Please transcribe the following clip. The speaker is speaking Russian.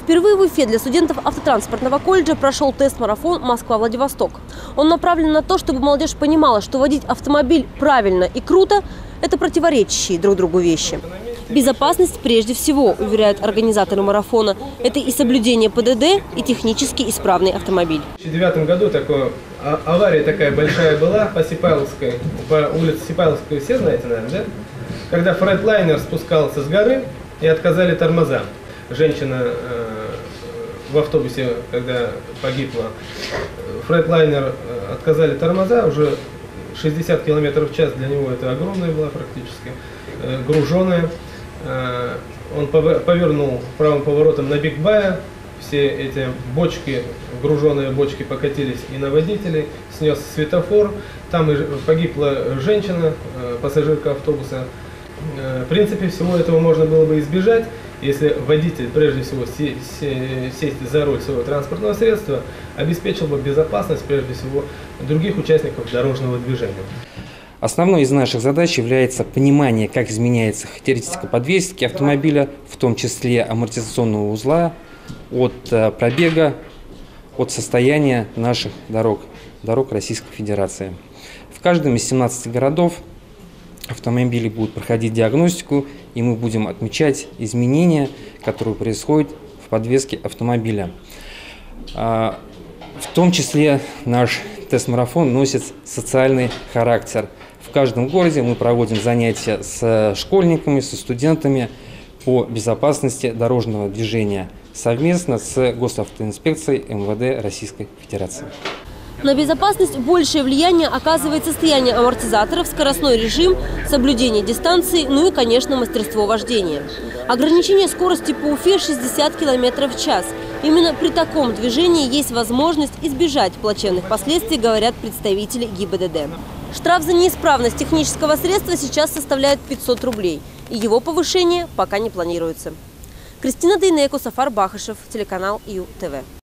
Впервые в Уфе для студентов автотранспортного колледжа прошел тест-марафон «Москва-Владивосток». Он направлен на то, чтобы молодежь понимала, что водить автомобиль правильно и круто – это противоречащие друг другу вещи. Безопасность прежде всего, уверяют организаторы марафона. Это и соблюдение ПДД, и технически исправный автомобиль. В 2009 году авария такая большая была по Сипайловской, по улице Сипайловской, все знаете, наверное, да? Когда фрейдлайнер спускался с горы и отказали тормоза. Женщина в автобусе, когда погибла, фрейдлайнер отказали тормоза, уже 60 км в час, для него это огромная была практически, груженая. Он повернул правым поворотом на биг-бая, все эти бочки, груженные бочки покатились и на водителей, снес светофор, там погибла женщина, пассажирка автобуса. В принципе, всего этого можно было бы избежать, если водитель, прежде всего, сесть за руль своего транспортного средства, обеспечил бы безопасность, прежде всего, других участников дорожного движения. Основной из наших задач является понимание, как изменяется характеристика подвески автомобиля, в том числе амортизационного узла, от пробега, от состояния наших дорог Российской Федерации. В каждом из 17 городов автомобили будут проходить диагностику, и мы будем отмечать изменения, которые происходят в подвеске автомобиля. В том числе наш тест-марафон носит социальный характер. В каждом городе мы проводим занятия с школьниками, со студентами по безопасности дорожного движения совместно с Госавтоинспекцией МВД Российской Федерации. На безопасность большее влияние оказывает состояние амортизаторов, скоростной режим, соблюдение дистанции, ну и, конечно, мастерство вождения. Ограничение скорости по Уфе 60 км в час. Именно при таком движении есть возможность избежать плачевных последствий, говорят представители ГИБДД. Штраф за неисправность технического средства сейчас составляет 500 рублей. И его повышение пока не планируется. Кристина Дейнеко, Сафар Бахашев, телеканал ИЮ-ТВ.